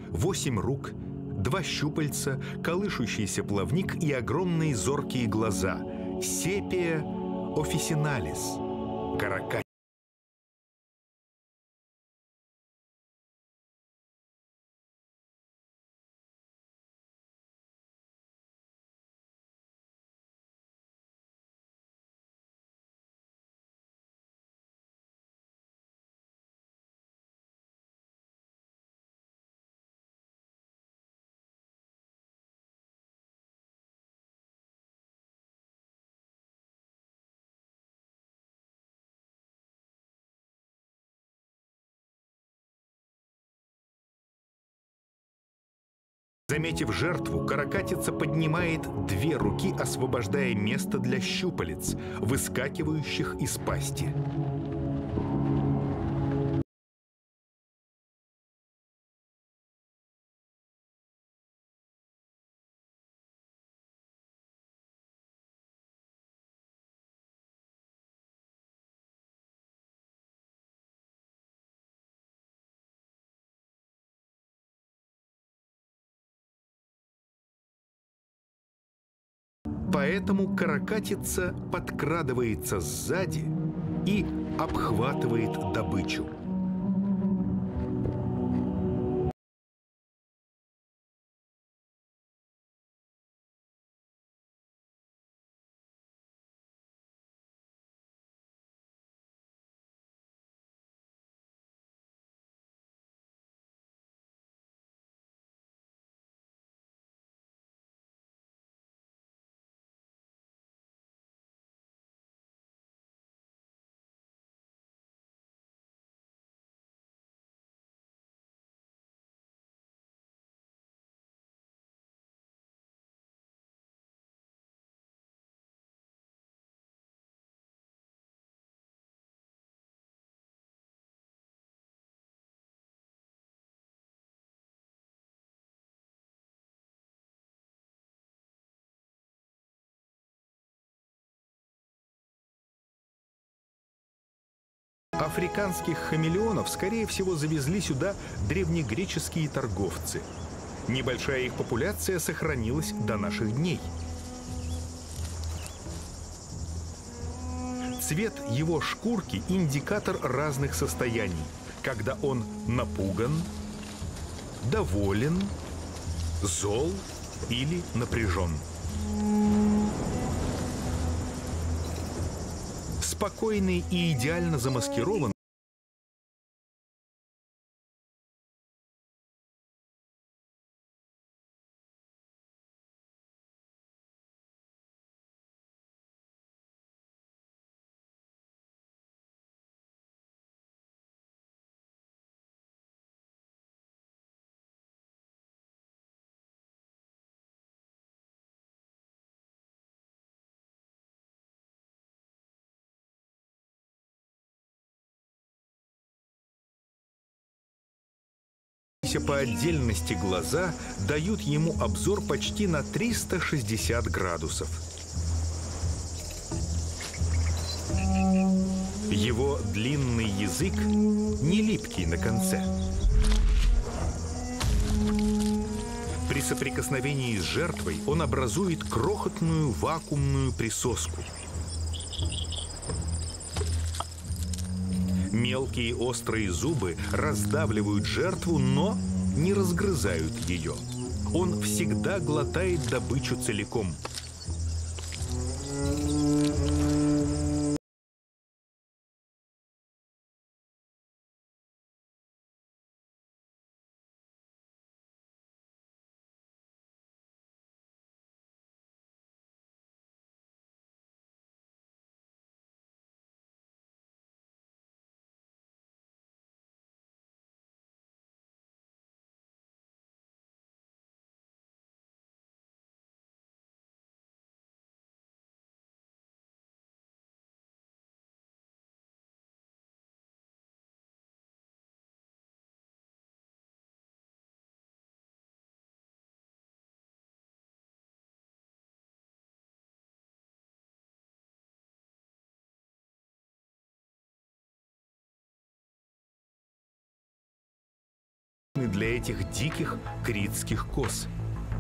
8 рук, 2 щупальца, колышущийся плавник и огромные зоркие глаза. Сепия офисиналис. Каракатица. Заметив жертву, каракатица поднимает 2 руки, освобождая место для щупалец, выскакивающих из пасти. Поэтому каракатица подкрадывается сзади и обхватывает добычу. Африканских хамелеонов, скорее всего, завезли сюда древнегреческие торговцы. Небольшая их популяция сохранилась до наших дней. Цвет его шкурки – индикатор разных состояний, когда он напуган, доволен, зол или напряжен. Спокойный и идеально замаскированный по отдельности глаза дают ему обзор почти на 360 градусов. Его длинный язык не липкий на конце. При соприкосновении с жертвой он образует крохотную вакуумную присоску. Мелкие острые зубы раздавливают жертву, но не разгрызают ее. Он всегда глотает добычу целиком. типичны для этих диких критских коз.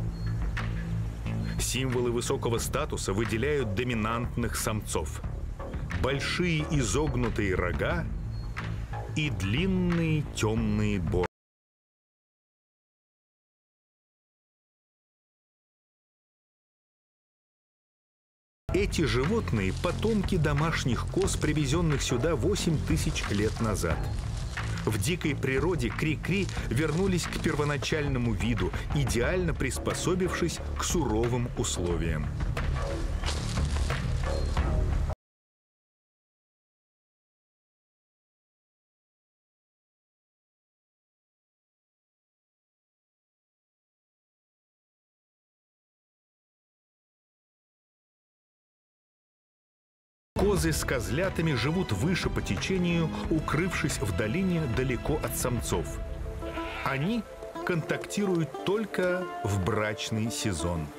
Символы высокого статуса выделяют доминантных самцов. Большие изогнутые рога и длинные темные бороды. Эти животные – потомки домашних коз, привезенных сюда 8000 лет назад. В дикой природе кри-кри вернулись к первоначальному виду, идеально приспособившись к суровым условиям. Козы с козлятами живут выше по течению, укрывшись в долине далеко от самцов. Они контактируют только в брачный сезон.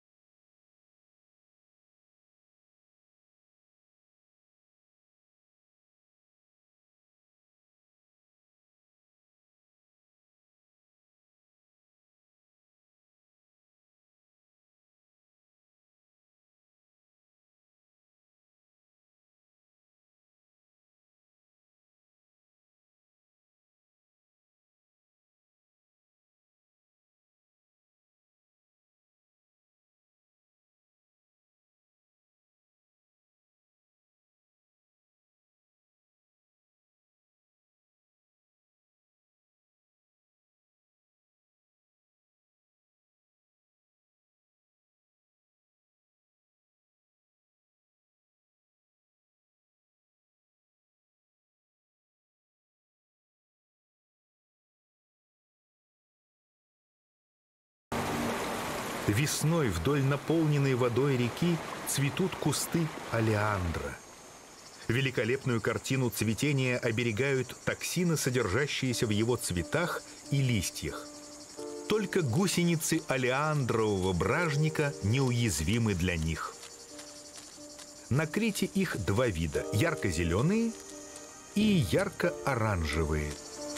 Весной вдоль наполненной водой реки цветут кусты олеандра. Великолепную картину цветения оберегают токсины, содержащиеся в его цветах и листьях. Только гусеницы олеандрового бражника неуязвимы для них. На Крите их два вида – ярко-зеленые и ярко-оранжевые.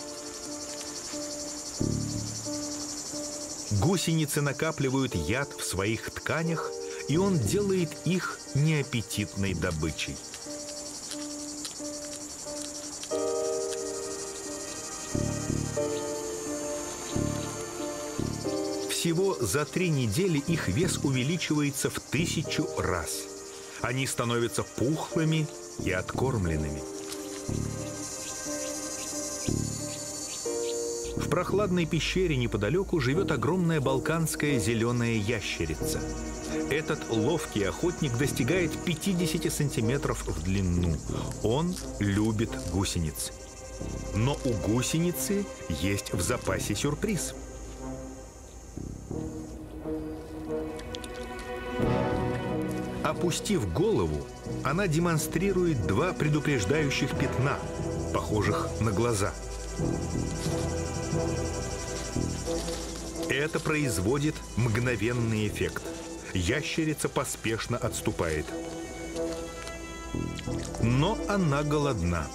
Гусеницы накапливают яд в своих тканях, и он делает их неаппетитной добычей. Всего за 3 недели их вес увеличивается в 1000 раз. Они становятся пухлыми и откормленными. В прохладной пещере неподалеку живет огромная балканская зеленая ящерица. Этот ловкий охотник достигает 50 сантиметров в длину. Он любит гусениц. Но у гусеницы есть в запасе сюрприз. Опустив голову, она демонстрирует 2 предупреждающих пятна, похожих на глаза. Это производит мгновенный эффект. Ящерица поспешно отступает. Но она голодна.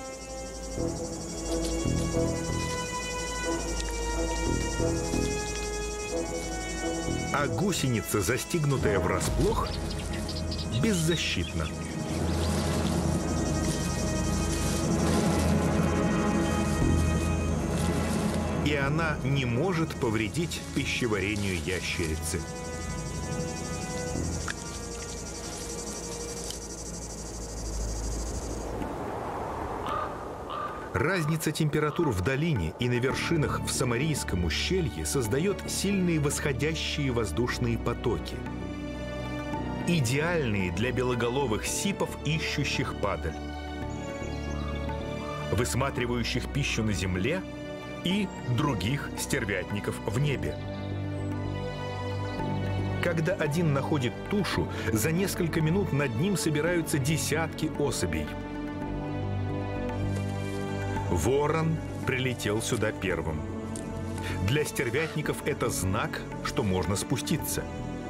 А гусеница, застигнутая врасплох, беззащитна. И она не может повредить пищеварению ящерицы. Разница температур в долине и на вершинах в Самарийском ущелье создает сильные восходящие воздушные потоки, идеальные для белоголовых сипов, ищущих падаль, высматривающих пищу на земле, и других стервятников в небе. Когда один находит тушу, за несколько минут над ним собираются десятки особей. Ворон прилетел сюда первым. Для стервятников это знак, что можно спуститься.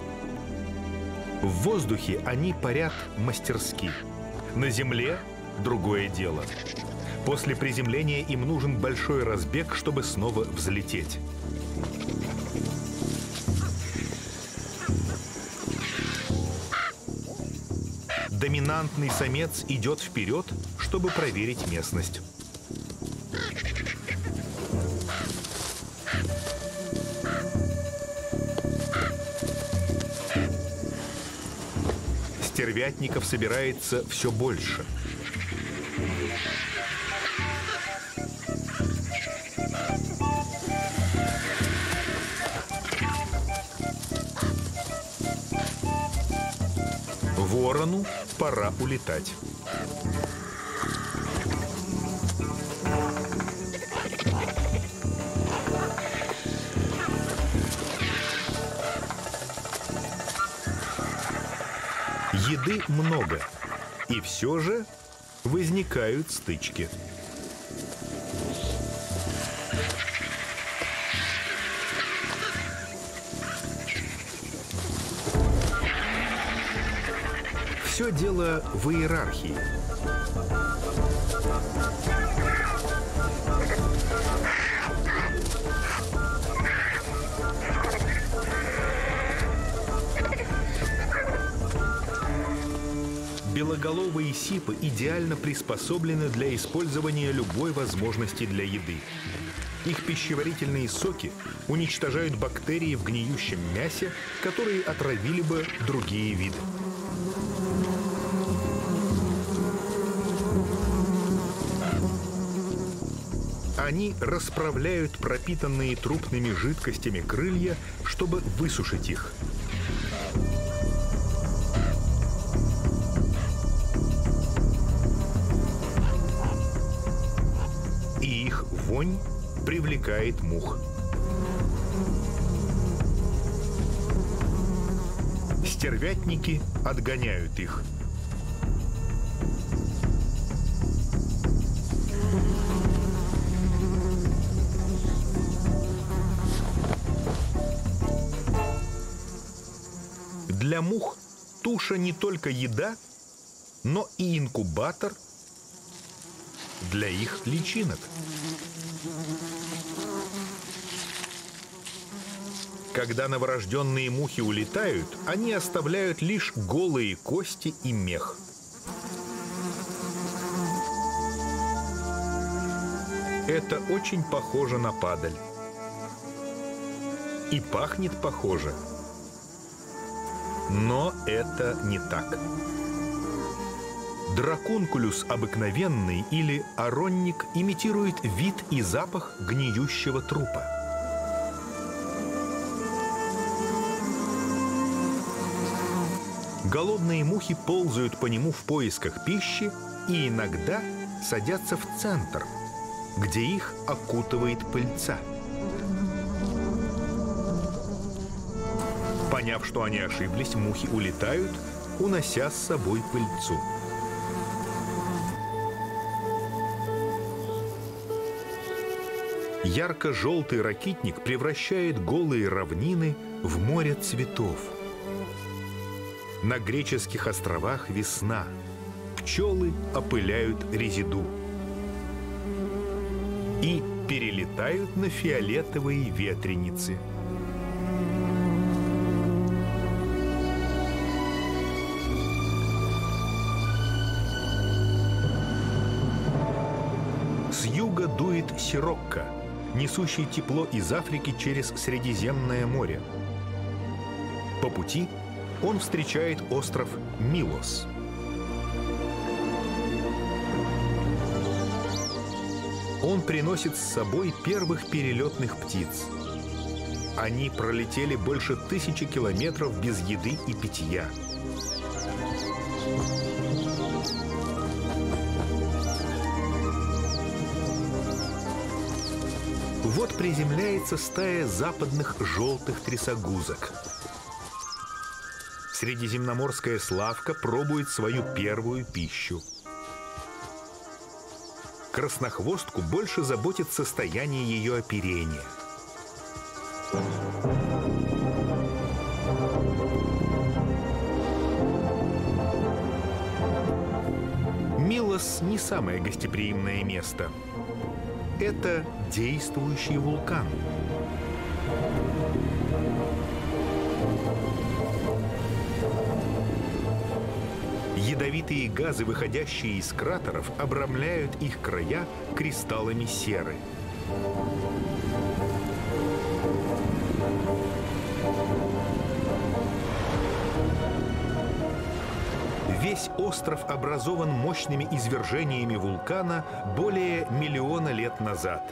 В воздухе они парят мастерски. На земле другое дело. После приземления им нужен большой разбег, чтобы снова взлететь. Доминантный самец идет вперед, чтобы проверить местность. Стервятников собирается все больше. Ворону пора улетать. Еды много, и все же возникают стычки. Все дело в иерархии. Белоголовые сипы идеально приспособлены для использования любой возможности для еды. Их пищеварительные соки уничтожают бактерии в гниющем мясе, которые отравили бы другие виды. Они расправляют пропитанные трупными жидкостями крылья, чтобы высушить их. И их вонь привлекает мух. Стервятники отгоняют их. Для мух туша не только еда, но и инкубатор для их личинок. Когда новорожденные мухи улетают, они оставляют лишь голые кости и мех. Это очень похоже на падаль. И пахнет похоже. Но это не так. Дракункулюс обыкновенный или аронник имитирует вид и запах гниющего трупа. Голодные мухи ползают по нему в поисках пищи и иногда садятся в центр, где их окутывает пыльца. Поняв, что они ошиблись, мухи улетают, унося с собой пыльцу. Ярко-желтый ракитник превращает голые равнины в море цветов. На греческих островах весна. Пчелы опыляют резиду и перелетают на фиолетовые ветреницы. С юга дует сирокко, несущий тепло из Африки через Средиземное море. По пути он встречает остров Милос. Он приносит с собой первых перелетных птиц. Они пролетели больше 1000 километров без еды и питья. Вот приземляется стая западных желтых трясогузок. Средиземноморская славка пробует свою первую пищу. Краснохвостку больше заботит состояние ее оперения. Милос не самое гостеприимное место. Это действующий вулкан. Ядовитые газы, выходящие из кратеров, обрамляют их края кристаллами серы. Весь остров образован мощными извержениями вулкана более миллиона лет назад.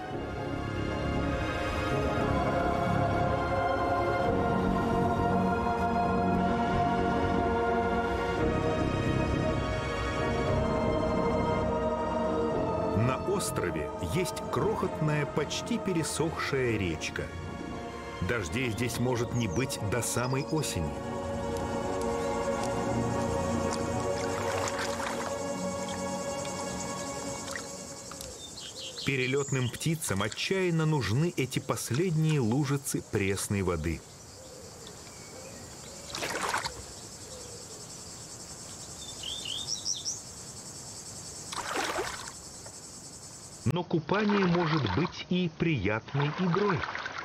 На острове есть крохотная, почти пересохшая речка. Дождей здесь может не быть до самой осени. Перелетным птицам отчаянно нужны эти последние лужицы пресной воды. Но купание может быть и приятной игрой.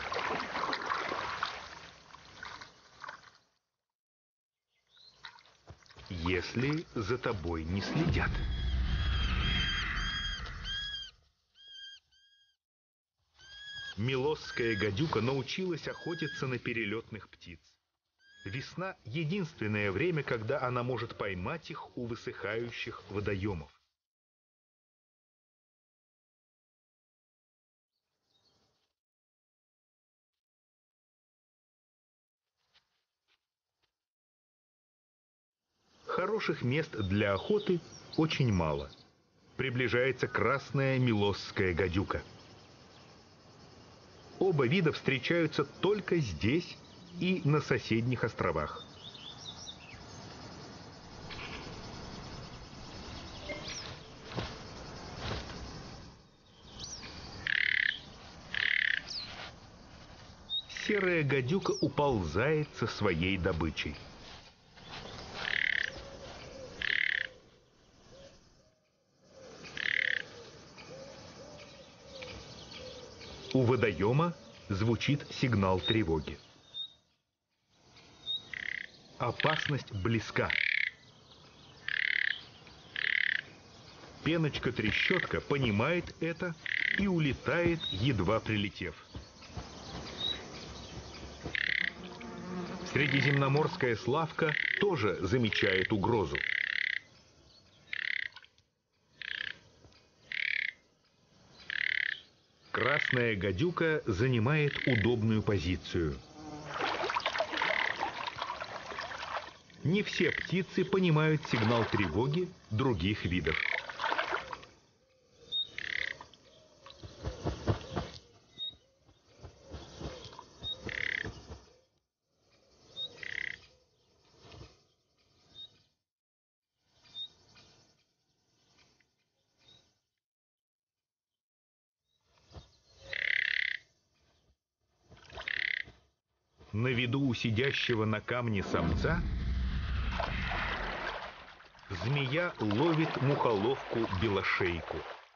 Если за тобой не следят. Милосская гадюка научилась охотиться на перелетных птиц. Весна — единственное время, когда она может поймать их у высыхающих водоемов. Хороших мест для охоты очень мало. Приближается красная милосская гадюка. Оба вида встречаются только здесь и на соседних островах. Серая гадюка уползает со своей добычей. У водоема звучит сигнал тревоги. Опасность близка. Пеночка-трещотка понимает это и улетает, едва прилетев. Средиземноморская славка тоже замечает угрозу. Красная гадюка занимает удобную позицию. Не все птицы понимают сигнал тревоги других видов. На виду у сидящего на камне самца змея ловит мухоловку-белошейку.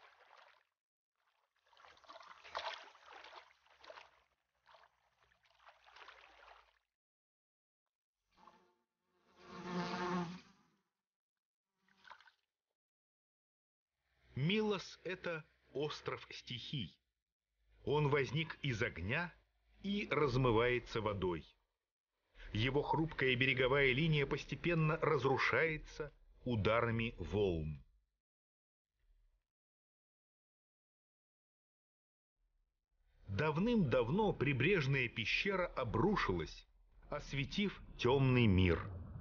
Милос — это остров стихий. Он возник из огня и размывается водой. Его хрупкая береговая линия постепенно разрушается ударами волн. Давным-давно прибрежная пещера обрушилась, осветив темный мир.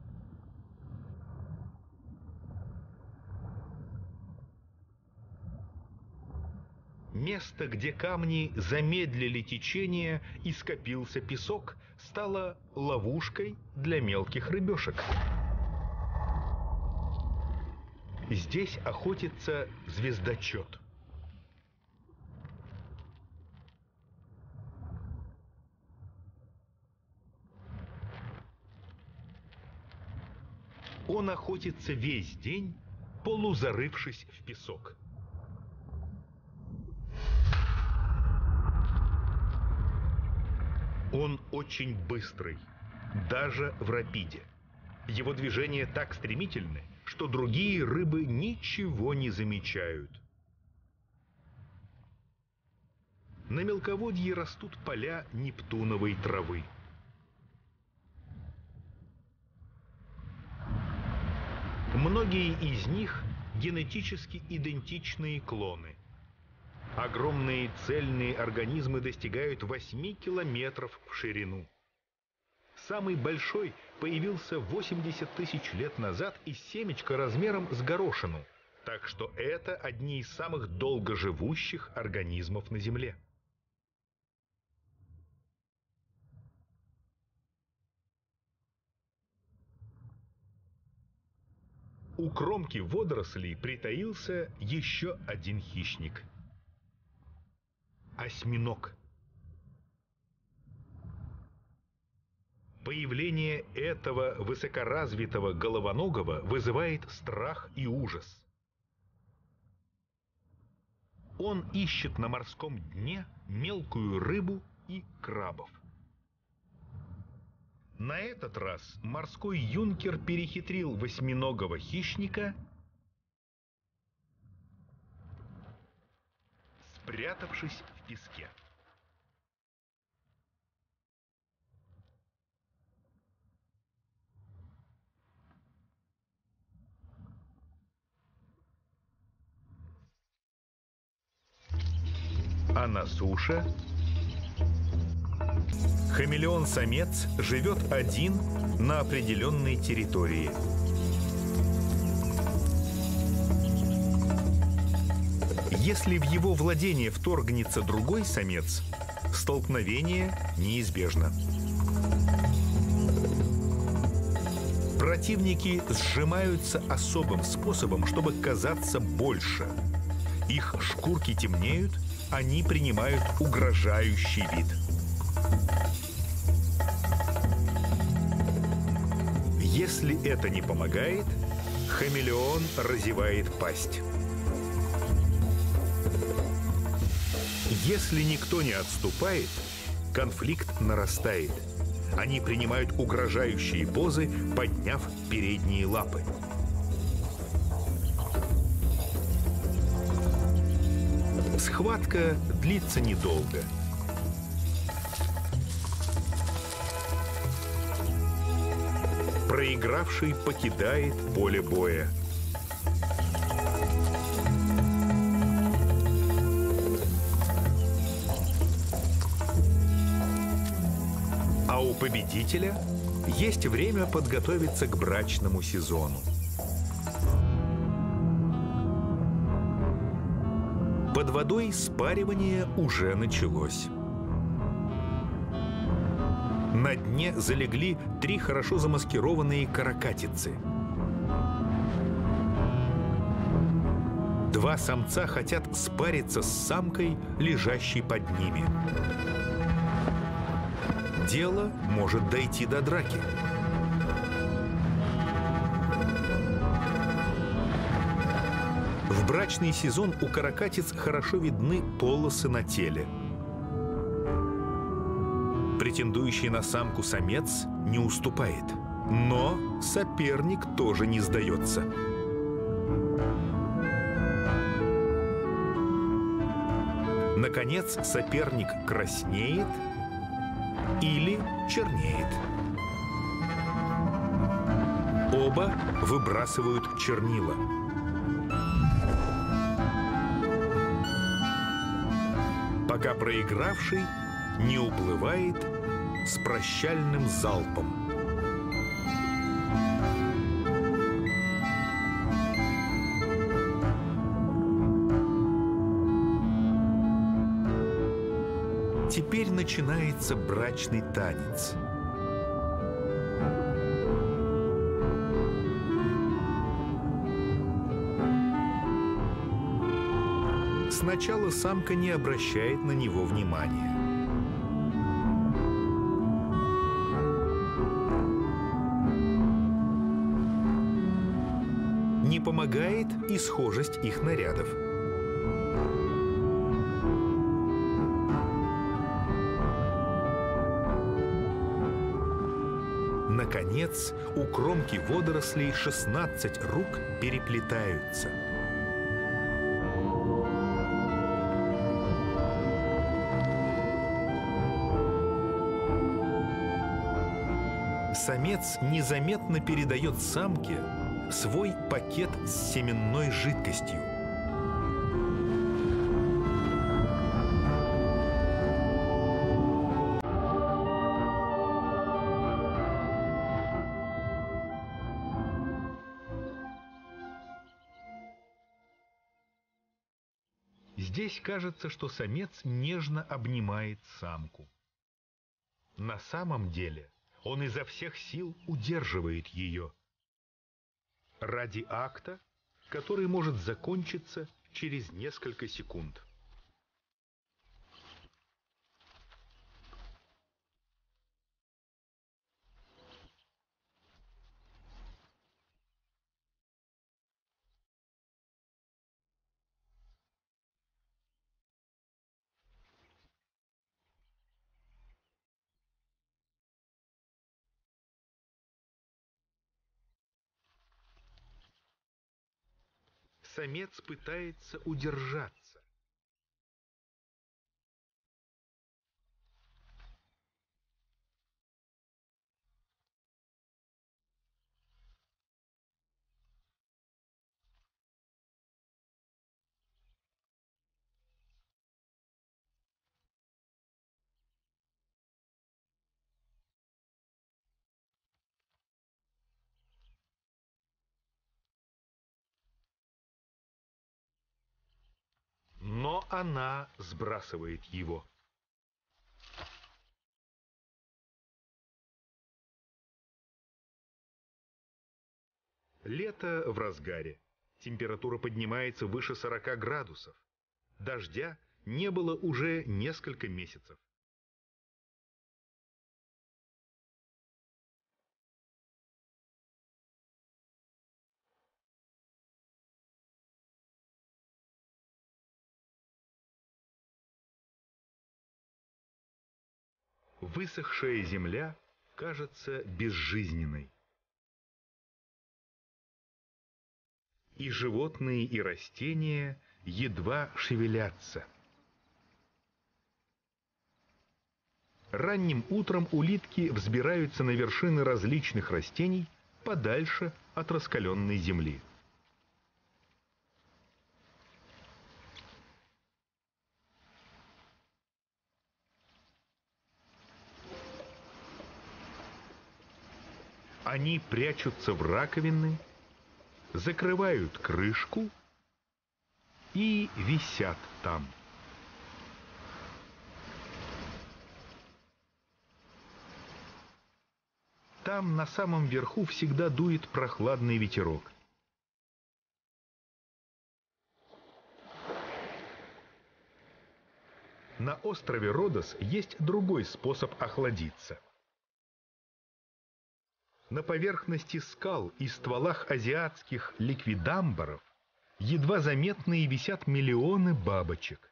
Место, где камни замедлили течение и скопился песок, стало ловушкой для мелких рыбешек. Здесь охотится звездочет. Он охотится весь день полузарывшись в песок. Он очень быстрый, даже в рапиде. Его движения так стремительны, что другие рыбы ничего не замечают. На мелководье растут поля нептуновой травы. Многие из них генетически идентичные клоны. Огромные цельные организмы достигают 8 километров в ширину. Самый большой появился 80 тысяч лет назад из семечка размером с горошину, так что это одни из самых долгоживущих организмов на Земле. У кромки водорослей притаился еще один хищник – осьминог. Появление этого высокоразвитого головоногого вызывает страх и ужас. Он ищет на морском дне мелкую рыбу и крабов. На этот раз морской юнкер перехитрил восьминогого хищника, спрятавшись в песке. А на суше хамелеон-самец живет один на определенной территории. Если в его владение вторгнется другой самец, столкновение неизбежно. Противники сжимаются особым способом, чтобы казаться больше. Их шкурки темнеют, они принимают угрожающий вид. Если это не помогает, хамелеон разевает пасть. Если никто не отступает, конфликт нарастает. Они принимают угрожающие позы, подняв передние лапы. Схватка длится недолго. Проигравший покидает поле боя. А у победителя есть время подготовиться к брачному сезону. Под водой спаривание уже началось. На дне залегли 3 хорошо замаскированные каракатицы. 2 самца хотят спариться с самкой, лежащей под ними. Дело может дойти до драки. В брачный сезон у каракатиц хорошо видны полосы на теле. Претендующий на самку самец не уступает, но соперник тоже не сдается. Наконец, соперник краснеет или чернеет. Оба выбрасывают чернила. Пока проигравший не уплывает с прощальным залпом. Теперь начинается брачный танец. Сначала самка не обращает на него внимания. Не помогает и схожесть их нарядов. Наконец, у кромки водорослей 16 рук переплетаются. Самец незаметно передает самке свой пакет с семенной жидкостью. Здесь кажется, что самец нежно обнимает самку. На самом деле он изо всех сил удерживает ее. Ради акта, который может закончиться через несколько секунд. Самец пытается удержаться. Но она сбрасывает его. Лето в разгаре. Температура поднимается выше 40 градусов. Дождя не было уже несколько месяцев. Высохшая земля кажется безжизненной. И животные, и растения едва шевелятся. Ранним утром улитки взбираются на вершины различных растений подальше от раскаленной земли. Они прячутся в раковины, закрывают крышку и висят там. Там на самом верху всегда дует прохладный ветерок. На острове Родос есть другой способ охладиться. На поверхности скал и стволах азиатских ликвидамбаров едва заметные висят миллионы бабочек.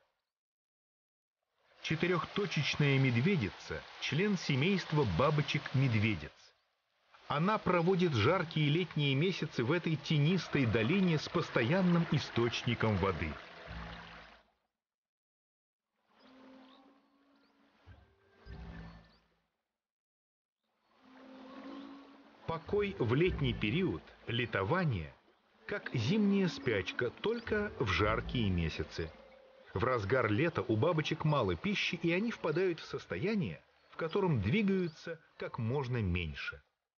Четырехточечная медведица – член семейства бабочек-медведиц. Она проводит жаркие летние месяцы в этой тенистой долине с постоянным источником воды. Покой в летний период, летование, как зимняя спячка, только в жаркие месяцы. В разгар лета у бабочек мало пищи, и они впадают в состояние, в котором двигаются как можно меньше.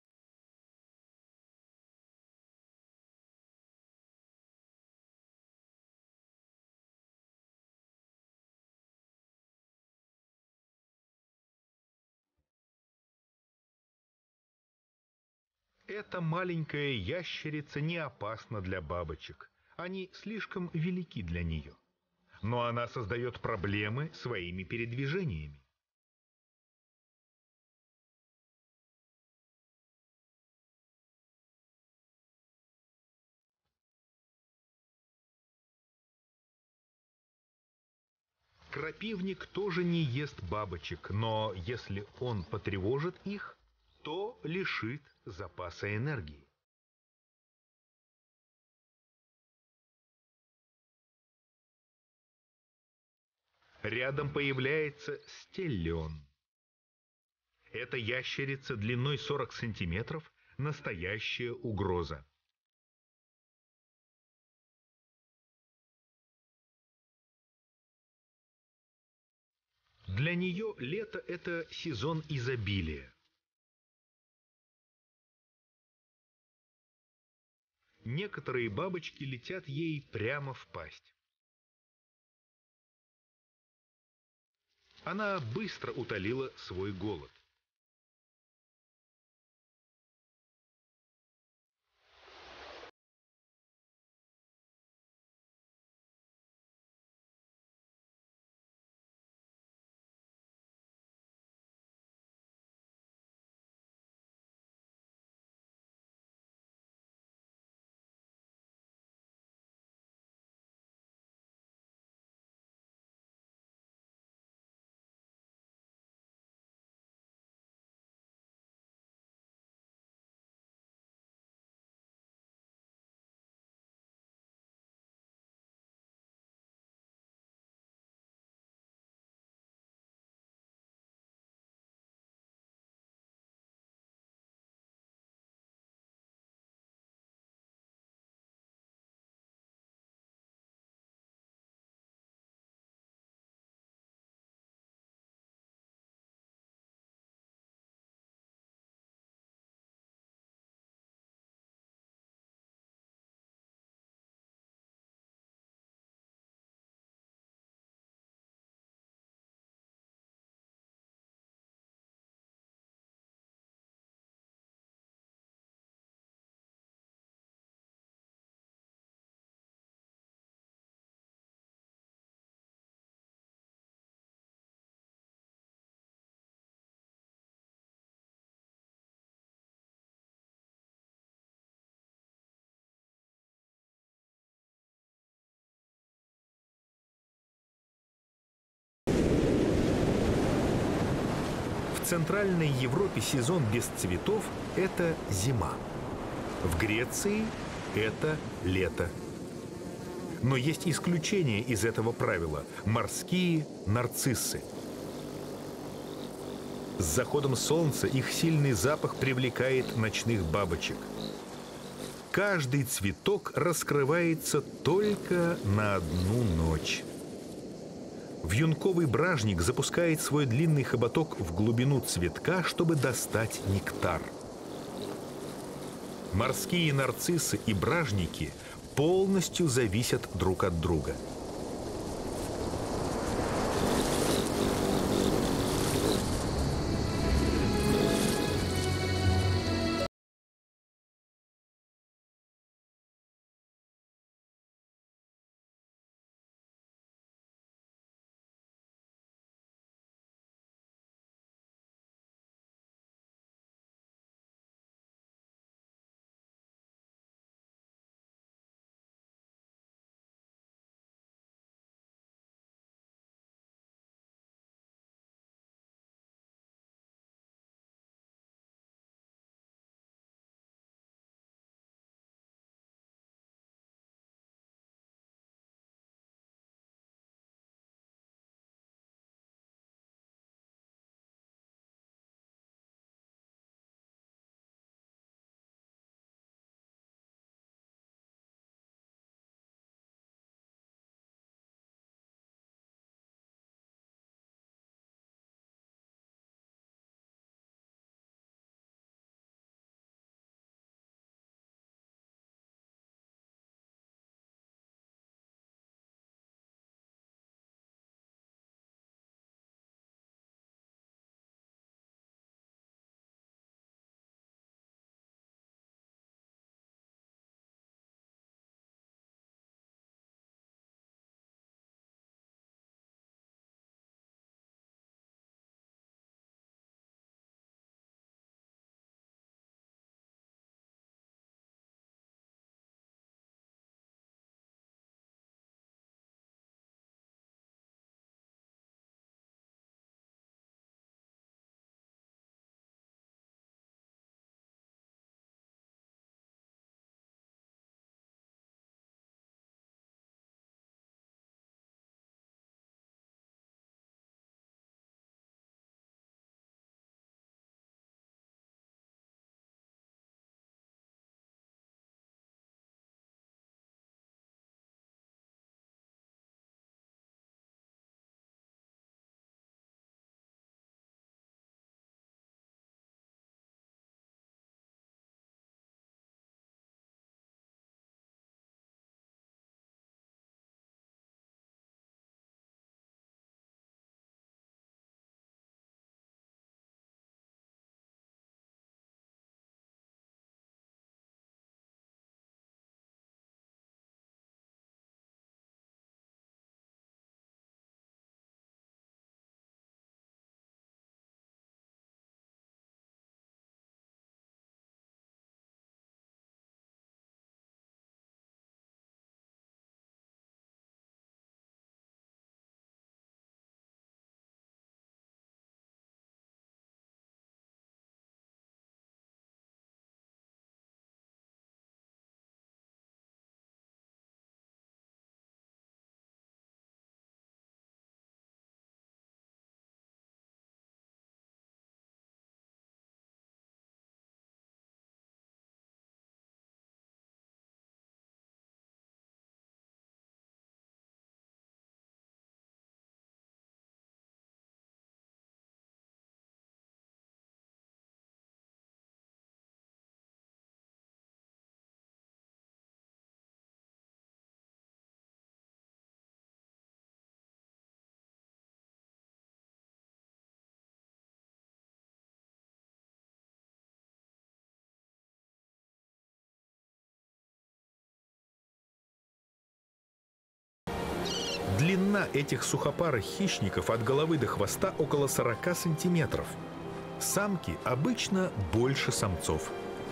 Эта маленькая ящерица не опасна для бабочек. Они слишком велики для нее. Но она создает проблемы своими передвижениями. Крапивник тоже не ест бабочек, но если он потревожит их, то лишит запаса энергии. Рядом появляется стеллион. Эта ящерица длиной 40 сантиметров – настоящая угроза. Для нее лето – это сезон изобилия. Некоторые бабочки летят ей прямо в пасть. Она быстро утолила свой голод. В Центральной Европе сезон без цветов – это зима. В Греции – это лето. Но есть исключения из этого правила – морские нарциссы. С заходом солнца их сильный запах привлекает ночных бабочек. Каждый цветок раскрывается только на одну ночь. Вьюнковый бражник запускает свой длинный хоботок в глубину цветка, чтобы достать нектар. Морские нарциссы и бражники полностью зависят друг от друга. Длина этих сухопарых хищников от головы до хвоста около 40 сантиметров. Самки обычно больше самцов.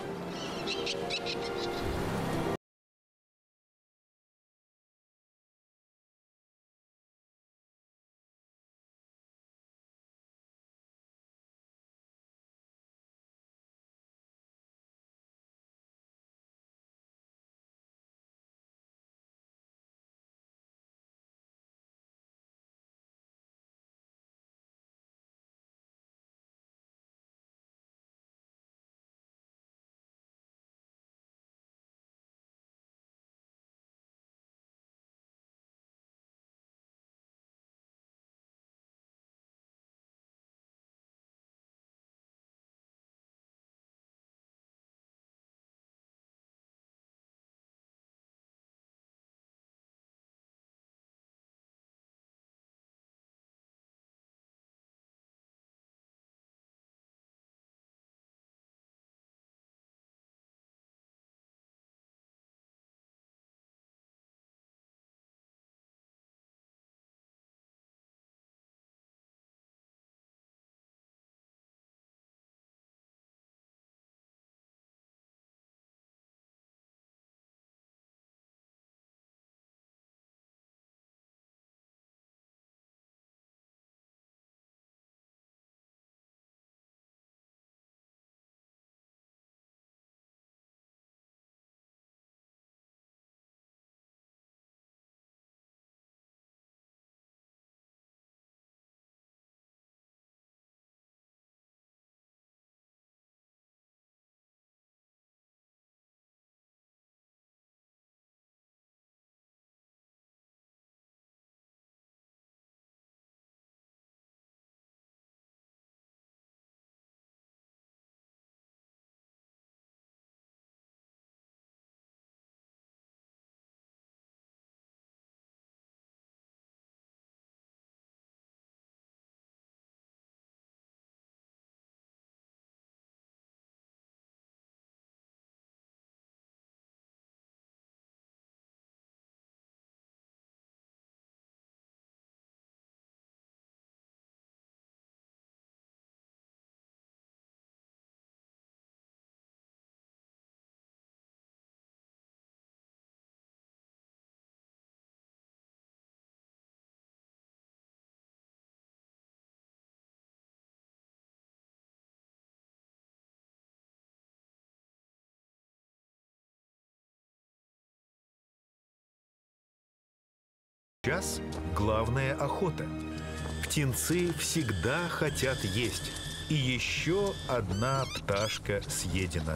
Сейчас главная охота. Птенцы всегда хотят есть. И еще одна пташка съедена.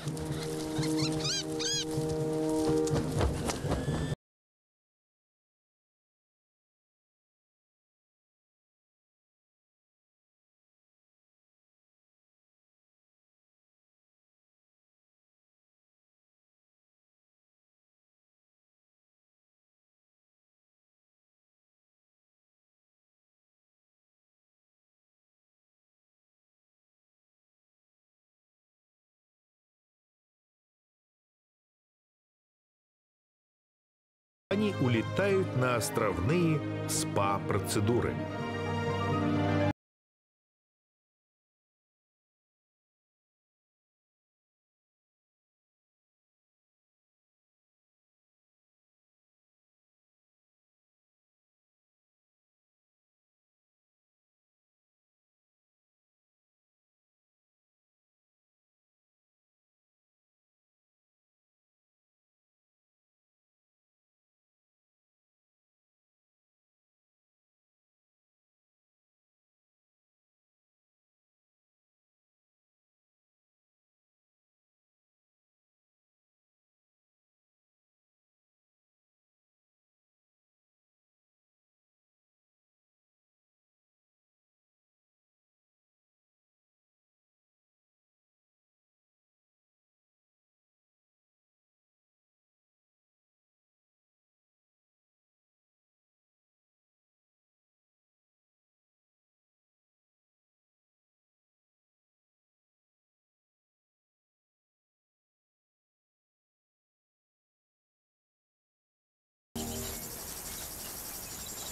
Они улетают на островные спа-процедуры.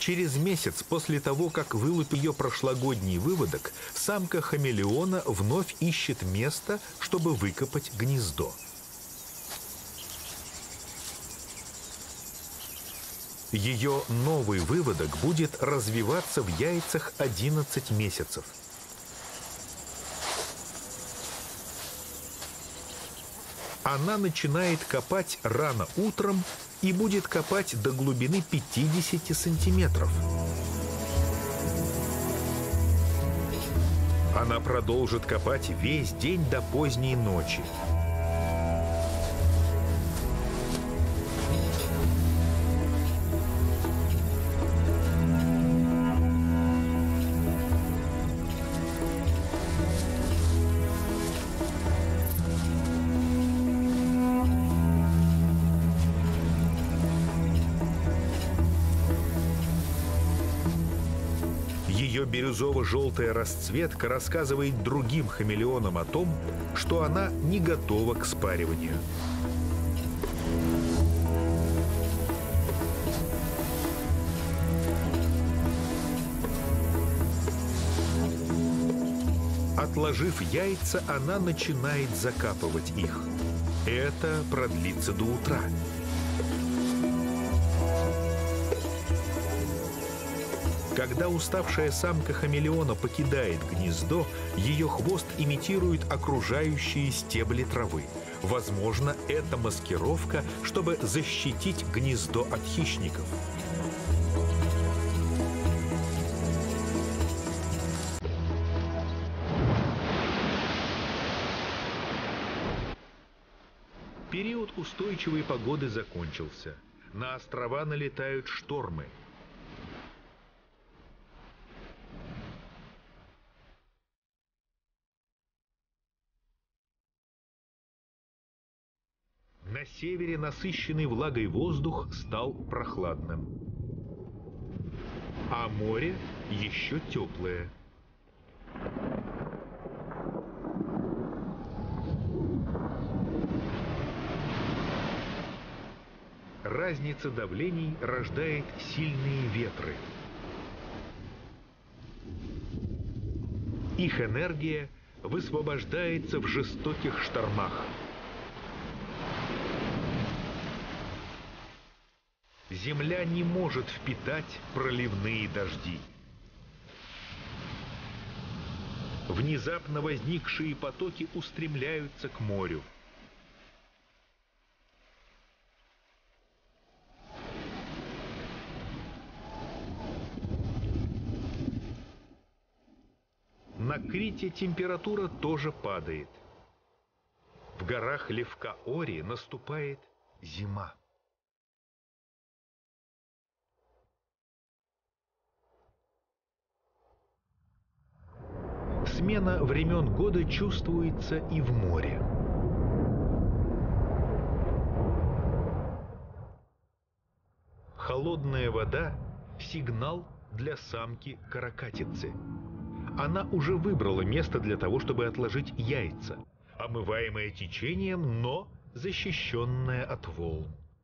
Через месяц после того, как вылупил ее прошлогодний выводок, самка хамелеона вновь ищет место, чтобы выкопать гнездо. Ее новый выводок будет развиваться в яйцах 11 месяцев. Она начинает копать рано утром и будет копать до глубины 50 сантиметров. Она продолжит копать весь день до поздней ночи. Ее бирюзово-желтая расцветка рассказывает другим хамелеонам о том, что она не готова к спариванию. Отложив яйца, она начинает закапывать их. Это продлится до утра. Когда уставшая самка хамелеона покидает гнездо, ее хвост имитирует окружающие стебли травы. Возможно, это маскировка, чтобы защитить гнездо от хищников. Период устойчивой погоды закончился. На острова налетают штормы. На севере насыщенный влагой воздух стал прохладным, а море еще теплое. Разница давлений рождает сильные ветры. Их энергия высвобождается в жестоких штормах. Земля не может впитать проливные дожди. Внезапно возникшие потоки устремляются к морю. На Крите температура тоже падает. В горах Левкаори наступает зима. Смена времен года чувствуется и в море. Холодная вода – сигнал для самки каракатицы. Она уже выбрала место для того, чтобы отложить яйца, омываемое течением, но защищенное от волн.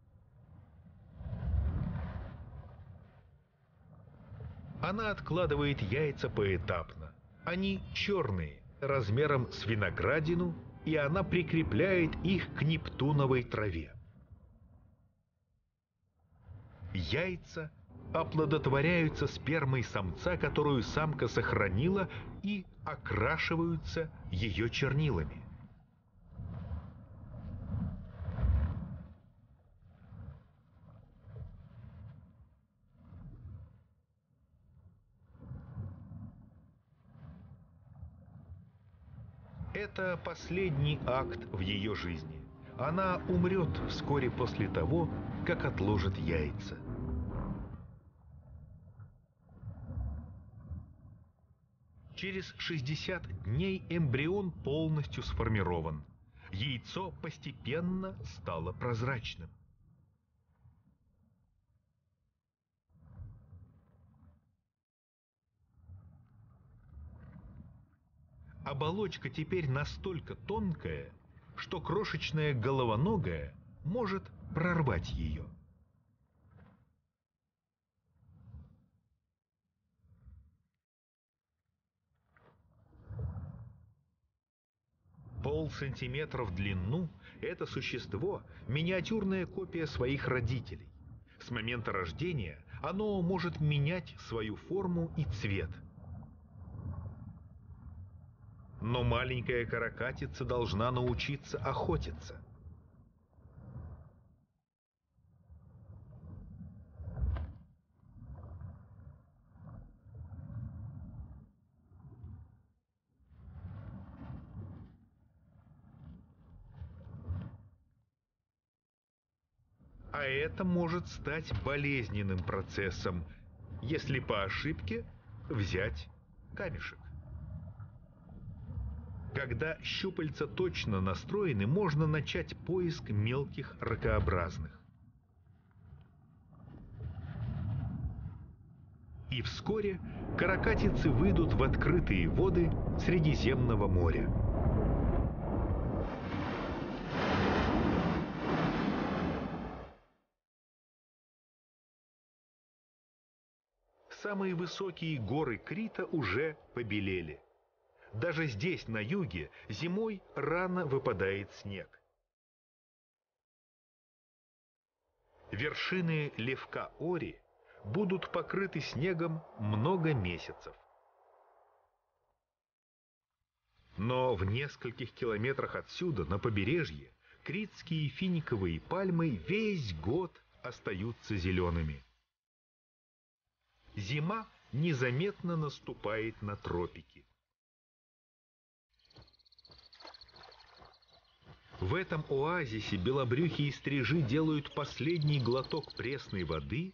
Она откладывает яйца поэтапно. Они черные, размером с виноградину, и она прикрепляет их к нептуновой траве. Яйца оплодотворяются спермой самца, которую самка сохранила, и окрашиваются ее чернилами. Это последний акт в ее жизни. Она умрет вскоре после того, как отложит яйца. Через 60 дней эмбрион полностью сформирован. Яйцо постепенно стало прозрачным. Оболочка теперь настолько тонкая, что крошечная головоногая может прорвать ее. Полсантиметра в длину – это существо – миниатюрная копия своих родителей. С момента рождения оно может менять свою форму и цвет. Но маленькая каракатица должна научиться охотиться. А это может стать болезненным процессом, если по ошибке взять камешек. Когда щупальца точно настроены, можно начать поиск мелких ракообразных. И вскоре каракатицы выйдут в открытые воды Средиземного моря. Самые высокие горы Крита уже побелели. Даже здесь, на юге, зимой рано выпадает снег. Вершины Левка-Ори будут покрыты снегом много месяцев. Но в нескольких километрах отсюда, на побережье, критские финиковые пальмы весь год остаются зелеными. Зима незаметно наступает на тропики. В этом оазисе белобрюхие стрижи делают последний глоток пресной воды,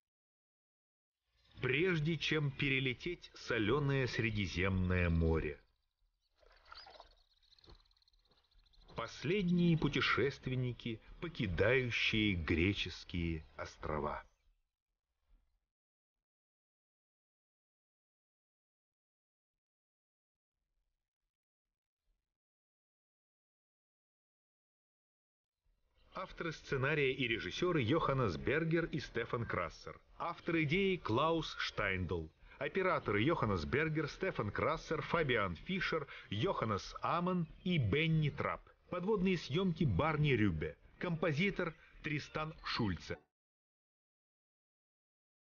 прежде чем перелететь соленое Средиземное море. Последние путешественники, покидающие греческие острова. Авторы сценария и режиссеры Йоханнес Бергер и Стефан Крассер. Автор идеи Клаус Штайндл. Операторы Йоханнес Бергер, Стефан Крассер, Фабиан Фишер, Йоханнес Аман и Бенни Трапп. Подводные съемки Барни Рюбе. Композитор Тристан Шульце.